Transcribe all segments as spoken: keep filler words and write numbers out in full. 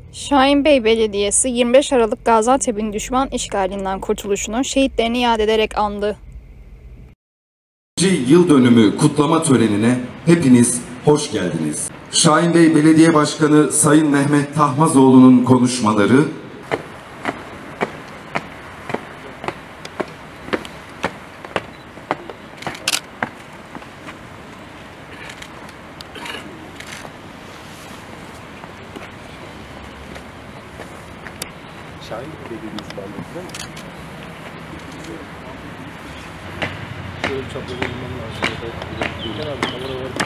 Şahinbey Belediyesi yirmi beş Aralık Gaziantep'in düşman işgalinden kurtuluşunu şehitlerini yad ederek andı. Yıl dönümü kutlama törenine hepiniz hoş geldiniz. Şahinbey Belediye Başkanı Sayın Mehmet Tahmazoğlu'nun konuşmaları, Şahin Belediyesi bağlı mi? Şöyle bir çapraz olmam lazım. Gökhan abi kamera var.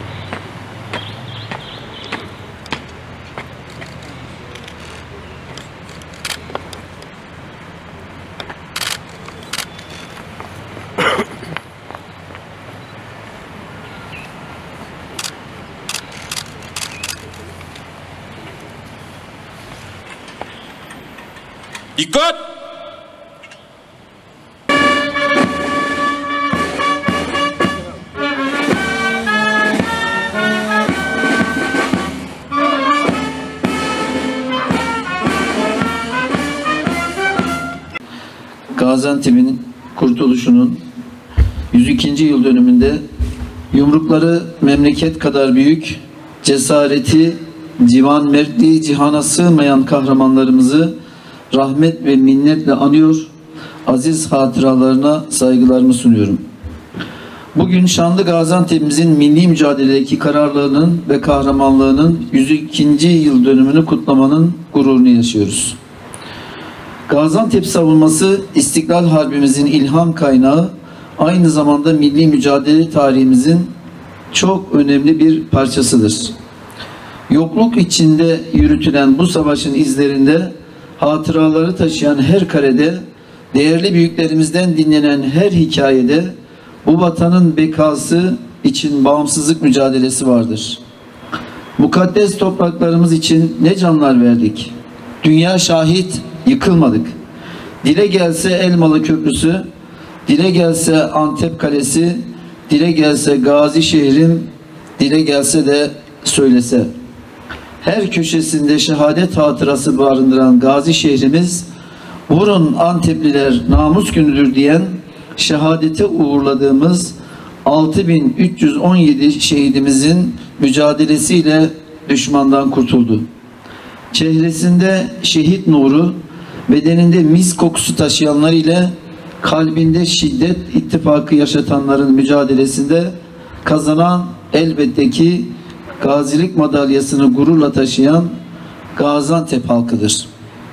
Dikkat! Gaziantep'in kurtuluşunun yüz ikinci yıl dönümünde yumrukları memleket kadar büyük, cesareti civan mertliği cihana sığmayan kahramanlarımızı rahmet ve minnetle anıyor, aziz hatıralarına saygılarımı sunuyorum. Bugün şanlı Gaziantep'imizin milli mücadeledeki kararlılığının ve kahramanlığının yüz ikinci yıl dönümünü kutlamanın gururunu yaşıyoruz. Gaziantep savunması İstiklal Harbimizin ilham kaynağı, aynı zamanda milli mücadele tarihimizin çok önemli bir parçasıdır. Yokluk içinde yürütülen bu savaşın izlerinde hatıraları taşıyan her karede, değerli büyüklerimizden dinlenen her hikayede bu vatanın bekası için bağımsızlık mücadelesi vardır. Mukaddes topraklarımız için ne canlar verdik. Dünya şahit, yıkılmadık. Dile gelse Elmalı Köprüsü, dile gelse Antep Kalesi, dile gelse Gazi şehrim, dile gelse de söylese. Her köşesinde şehadet hatırası barındıran Gazi şehrimiz, vurun Antepliler namus günüdür diyen şehadete uğurladığımız altı bin üç yüz on yedi şehidimizin mücadelesiyle düşmandan kurtuldu. Çehresinde şehit nuru, bedeninde mis kokusu taşıyanlar ile kalbinde şiddet ittifakı yaşatanların mücadelesinde kazanan elbette ki gazilik madalyasını gururla taşıyan Gaziantep halkıdır.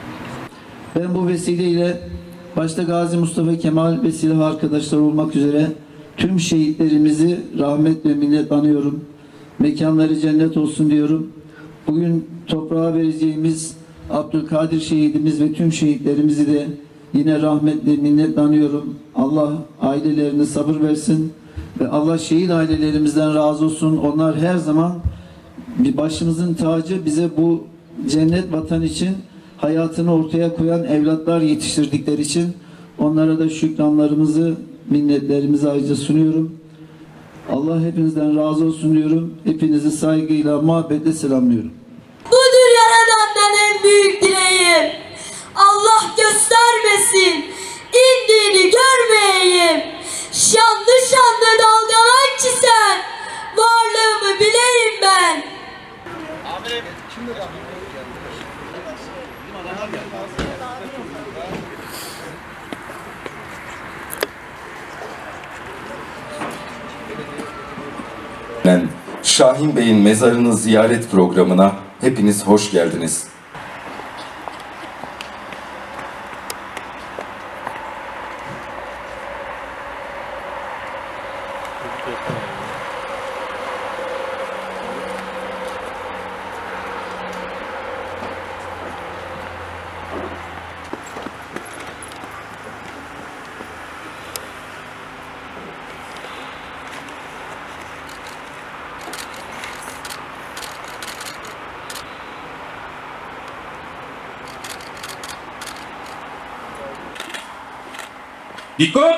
Ben bu vesileyle başta Gazi Mustafa Kemal ve silah arkadaşlar olmak üzere tüm şehitlerimizi rahmet ve minnet anıyorum. Mekanları cennet olsun diyorum. Bugün toprağa vereceğimiz Abdülkadir şehidimiz ve tüm şehitlerimizi de yine rahmetle minnetle anıyorum. Allah ailelerine sabır versin ve Allah şehit ailelerimizden razı olsun. Onlar her zaman bir başımızın tacı, bize bu cennet vatan için hayatını ortaya koyan evlatlar yetiştirdikleri için onlara da şükranlarımızı, minnetlerimizi ayrıca sunuyorum. Allah hepinizden razı olsun diyorum. Hepinizi saygıyla, muhabbetle selamlıyorum. Budur Yaradan'dan en büyük dileğim. Allah göstermesin, indiğini görmeyeyim. Şanlı şanlı dalgalan ki sen, varlığımı bileyim ben. ben Şahin Bey'in mezarını ziyaret programına hepiniz hoş geldiniz. Dikkat!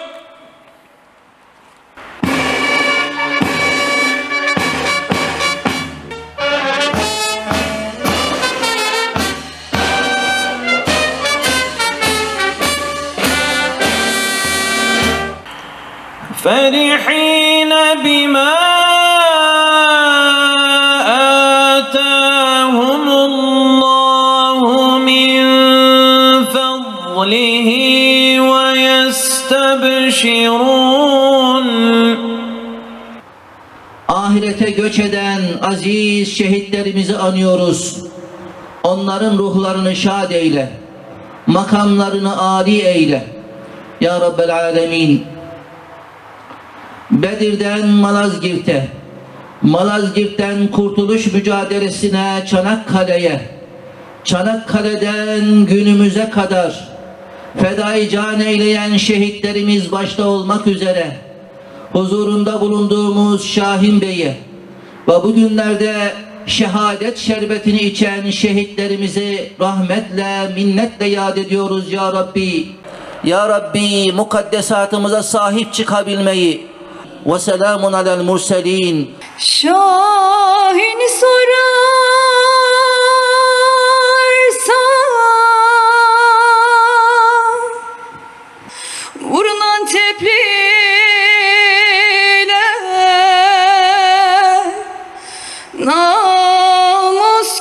فرحين بما آتاهم الله من فضله ويستبشرون. Ahirete göç eden aziz şehitlerimizi anıyoruz. Onların ruhlarını şad eyle. Makamlarını âli eyle. Ya Rabbel Alemin. Bedir'den Malazgirt'e, Malazgirt'ten kurtuluş mücadelesine Çanakkale'ye, Çanakkale'den günümüze kadar fedai can eyleyen şehitlerimiz başta olmak üzere huzurunda bulunduğumuz Şahin Bey'e ve bugünlerde şehadet şerbetini içen şehitlerimizi rahmetle, minnetle yad ediyoruz ya Rabbi. Ya Rabbi, mukaddesatımıza sahip çıkabilmeyi ve selamun alel murselin. Şahin sorarsa vurun Antepliler namus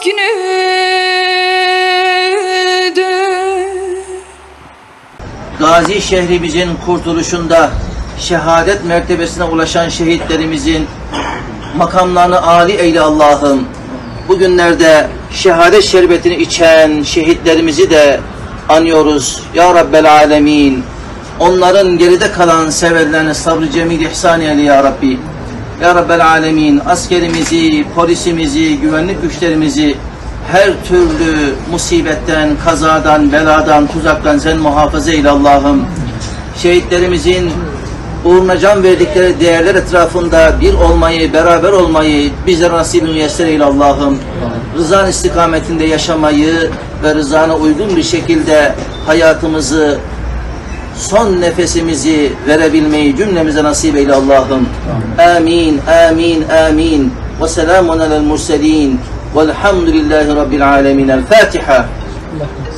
günüdür. Gazi şehrimizin kurtuluşunda şehadet mertebesine ulaşan şehitlerimizin makamlarını âli eyle Allah'ım. Bugünlerde şehadet şerbetini içen şehitlerimizi de anıyoruz ya Rabbel Alemin. Onların geride kalan severlerine sabrı cemil ihsan eyle ya Rabbi. Ya Rabbel Alemin, askerimizi, polisimizi, güvenlik güçlerimizi her türlü musibetten, kazadan, beladan, tuzaktan sen muhafaza eyle Allah'ım. Şehitlerimizin uğruna can verdikleri değerler etrafında bir olmayı, beraber olmayı bizlere nasip-i müyesser eyle Allah'ım. Rızan istikametinde yaşamayı ve rızana uygun bir şekilde hayatımızı, son nefesimizi verebilmeyi cümlemize nasip eyle Allah'ım. Amin, amin, amin. Ve selamun alel murselin. Velhamdülillahi Rabbil alemin. El Fatiha.